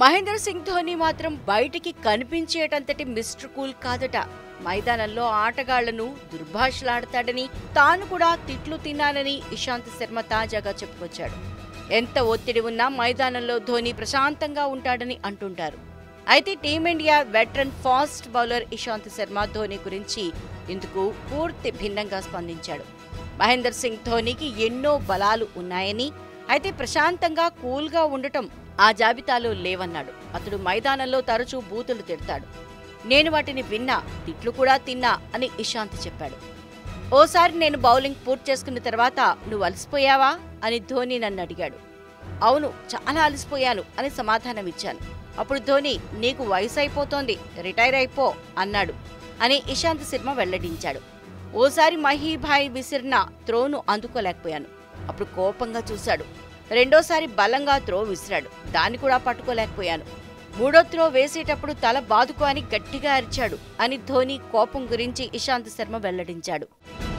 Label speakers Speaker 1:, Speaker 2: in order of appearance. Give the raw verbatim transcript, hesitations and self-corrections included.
Speaker 1: మహేంద్ర సింగ్ ధోని మాత్రం బయటికి కనిపించేటంతటి mister cool కాదట. మైదానంలో ఆటగాళ్లను దుర్భాషలాడతాడని, తాను కూడా తిట్లు తిన్నానని ఇషాంత్ శర్మ తాజాగా చెప్పుకొచ్చాడు. ఎంత ఒత్తిడి ఉన్నా మైదానంలో ధోని ప్రశాంతంగా ఉంటాడని అంటుంటారు. అయితే team India veteran fast bowler Ishant Sharma Dhoni గురించి ఇందుకు పూర్తి భిన్నంగా స్పందించాడు. మహేందర్ సింగ్ ధోనికి ఎన్నో బలాలు ఉన్నాయని, అయితే ప్రశాంతంగా కూల్గా ఉండటం ఆ జాబితాలో లేవన్నాడు. అతడు మైదానంలో తరచూ బూతులు తిడతాడు. నేను వాటిని విన్నా, తిట్లు కూడా తిన్నా అని ఇషాంత్ చెప్పాడు. ఓసారి నేను బౌలింగ్ పూర్తి చేసుకున్న తర్వాత నువ్వు అలసిపోయావా అని ధోని నన్ను అడిగాడు. అవును, చాలా అలసిపోయాను అని సమాధానమిచ్చాను. అప్పుడు ధోని నీకు వయసు అయిపోతోంది, రిటైర్ అయిపో అన్నాడు అని ఇషాంత్ శర్మ వెల్లడించాడు. ఓసారి మహీభాయ్ విసిరిన త్రోను అందుకోలేకపోయాను. అప్పుడు కోపంగా చూశాడు. రెండోసారి బలంగా త్రో విసిరాడు, దాన్ని కూడా పట్టుకోలేకపోయాను. మూడో త్రో వేసేటప్పుడు తల బాదుకో అని గట్టిగా అరిచాడు అని ధోని కోపం గురించి ఇషాంత్ శర్మ వెల్లడించాడు.